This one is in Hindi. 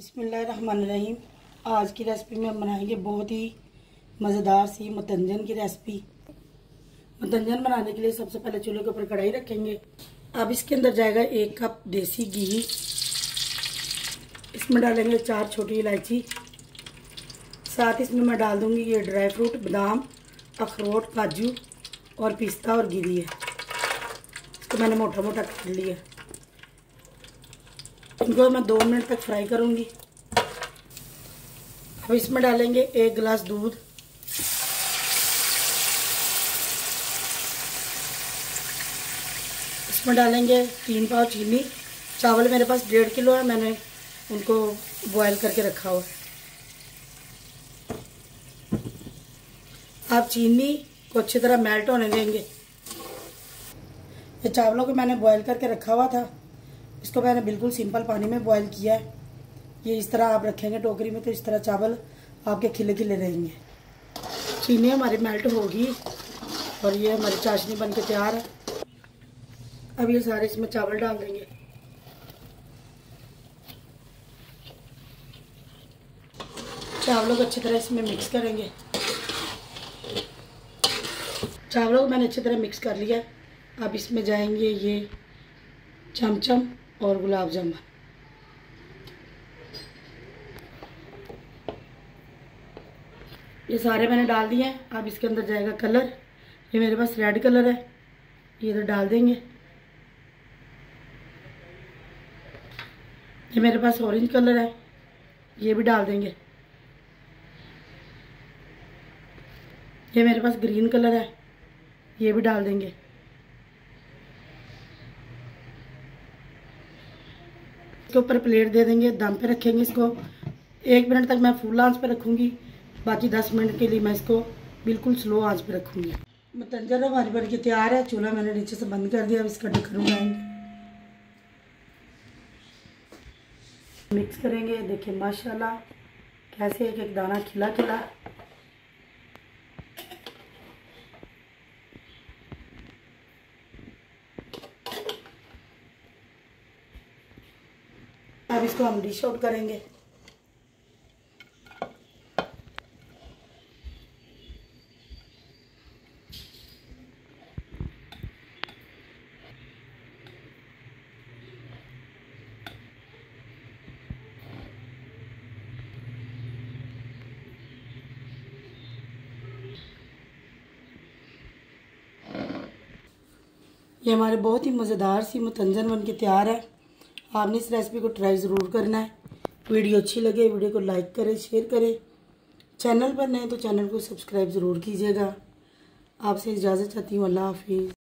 बिस्मिल्लाहिर्रहमानिर्रहीम। आज की रेसिपी में हम बनाएंगे बहुत ही मज़ेदार सी मतंजन की रेसिपी। मतंजन बनाने के लिए सबसे पहले चूल्हे के ऊपर कढ़ाई रखेंगे। अब इसके अंदर जाएगा 1 कप देसी घी। इसमें डालेंगे 4 छोटी इलायची। साथ इसमें मैं डाल दूंगी ये ड्राई फ्रूट, बादाम, अखरोट, काजू और पिस्ता और गिरी है। इसको मैंने मोटा मोटा काट लिया। इनको मैं 2 मिनट तक फ्राई करूंगी। अब इसमें डालेंगे 1 गिलास दूध। इसमें डालेंगे 3 पाव चीनी। चावल मेरे पास 1.5 किलो है, मैंने उनको बॉयल करके रखा हुआ है। आप चीनी को अच्छी तरह मेल्ट होने देंगे। ये चावलों को मैंने बॉयल करके रखा हुआ था, इसको मैंने बिल्कुल सिंपल पानी में बॉयल किया है। ये इस तरह आप रखेंगे टोकरी में तो इस तरह चावल आपके खिले खिले रहेंगे। चीनी हमारी मेल्ट होगी और ये हमारी चाशनी बनके तैयार है। अब ये सारे इसमें चावल डाल देंगे। चावलों को अच्छी तरह इसमें मिक्स करेंगे। चावलों को मैंने अच्छी तरह मिक्स कर लिया। अब इसमें जाएंगे ये चमचम और गुलाब जामुन। ये सारे मैंने डाल दिए हैं। अब इसके अंदर जाएगा कलर। ये मेरे पास रेड कलर है, ये इधर डाल देंगे। ये मेरे पास ऑरेंज कलर है, ये भी डाल देंगे। ये मेरे पास ग्रीन कलर है, ये भी डाल देंगे। इसके ऊपर प्लेट दे देंगे, दम पे रखेंगे। इसको 1 मिनट तक मैं फुल आंच पे रखूंगी, बाकी 10 मिनट के लिए मैं इसको बिल्कुल स्लो आंच पे रखूंगी। मतंजन हमारी बन के तैयार है। चूल्हा मैंने नीचे से बंद कर दिया। अब इसका ढक्कन उठाएंगे, मिक्स करेंगे। देखिए माशाल्लाह कैसे एक एक दाना खिला खिला। अब इसको हम डिश आउट करेंगे। ये हमारे बहुत ही मज़ेदार सी मतंजन बन के तैयार है। आपने इस रेसिपी को ट्राई ज़रूर करना है। वीडियो अच्छी लगे वीडियो को लाइक करें, शेयर करें। चैनल पर नए तो चैनल को सब्सक्राइब ज़रूर कीजिएगा। आपसे इजाज़त चाहती हूँ। अल्लाह हाफिज़।